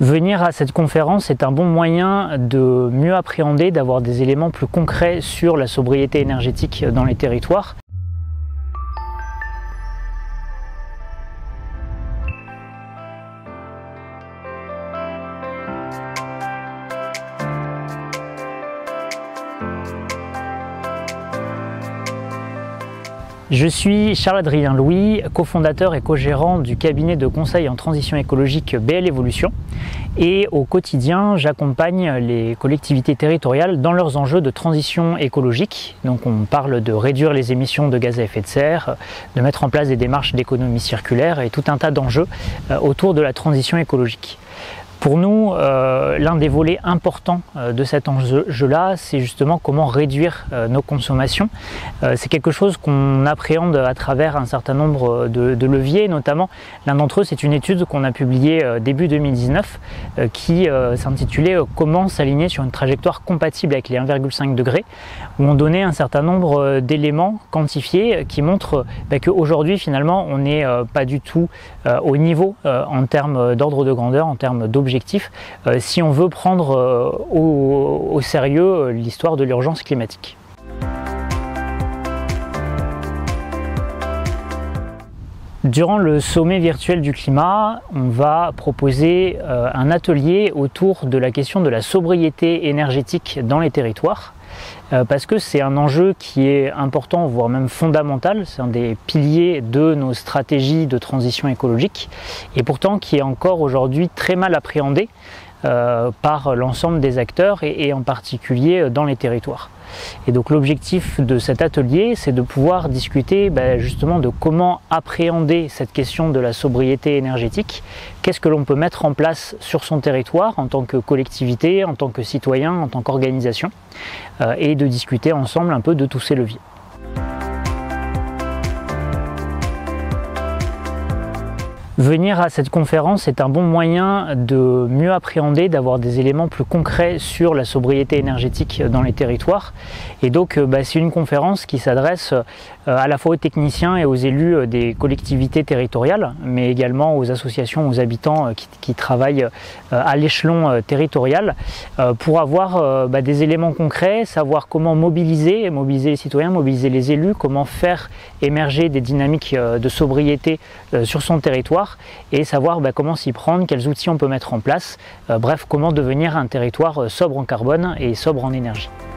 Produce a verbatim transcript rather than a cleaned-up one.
Venir à cette conférence est un bon moyen de mieux appréhender, d'avoir des éléments plus concrets sur la sobriété énergétique dans les territoires. Je suis Charles-Adrien Louis, cofondateur et co-gérant du cabinet de conseil en transition écologique B L Evolution, et au quotidien j'accompagne les collectivités territoriales dans leurs enjeux de transition écologique. Donc on parle de réduire les émissions de gaz à effet de serre, de mettre en place des démarches d'économie circulaire et tout un tas d'enjeux autour de la transition écologique. Pour nous, euh, l'un des volets importants euh, de cet enjeu-là, c'est justement comment réduire euh, nos consommations. Euh, c'est quelque chose qu'on appréhende à travers un certain nombre de, de leviers, notamment l'un d'entre eux, c'est une étude qu'on a publiée euh, début deux mille dix-neuf euh, qui euh, s'intitulait euh, « Comment s'aligner sur une trajectoire compatible avec les un virgule cinq degrés » où on donnait un certain nombre euh, d'éléments quantifiés euh, qui montrent bah, qu'aujourd'hui, finalement, on n'est euh, pas du tout euh, au niveau euh, en termes d'ordre de grandeur, en termes d'objectifs. Euh, si on veut prendre euh, au, au sérieux euh, l'histoire de l'urgence climatique. Durant le sommet virtuel du climat, on va proposer euh, un atelier autour de la question de la sobriété énergétique dans les territoires. Euh, parce que c'est un enjeu qui est important, voire même fondamental, c'est un des piliers de nos stratégies de transition écologique, et pourtant qui est encore aujourd'hui très mal appréhendé euh, par l'ensemble des acteurs, et, et en particulier dans les territoires. Et donc l'objectif de cet atelier, c'est de pouvoir discuter ben, justement de comment appréhender cette question de la sobriété énergétique, qu'est-ce que l'on peut mettre en place sur son territoire en tant que collectivité, en tant que citoyen, en tant qu'organisation, euh, et de discuter ensemble un peu de tous ces leviers. Venir à cette conférence est un bon moyen de mieux appréhender, d'avoir des éléments plus concrets sur la sobriété énergétique dans les territoires. Et donc bah, c'est une conférence qui s'adresse à la fois aux techniciens et aux élus des collectivités territoriales, mais également aux associations, aux habitants qui, qui travaillent à l'échelon territorial, pour avoir bah, des éléments concrets, savoir comment mobiliser, mobiliser les citoyens, mobiliser les élus, comment faire émerger des dynamiques de sobriété sur son territoire, et savoir bah, comment s'y prendre, quels outils on peut mettre en place, euh, bref, comment devenir un territoire sobre en carbone et sobre en énergie.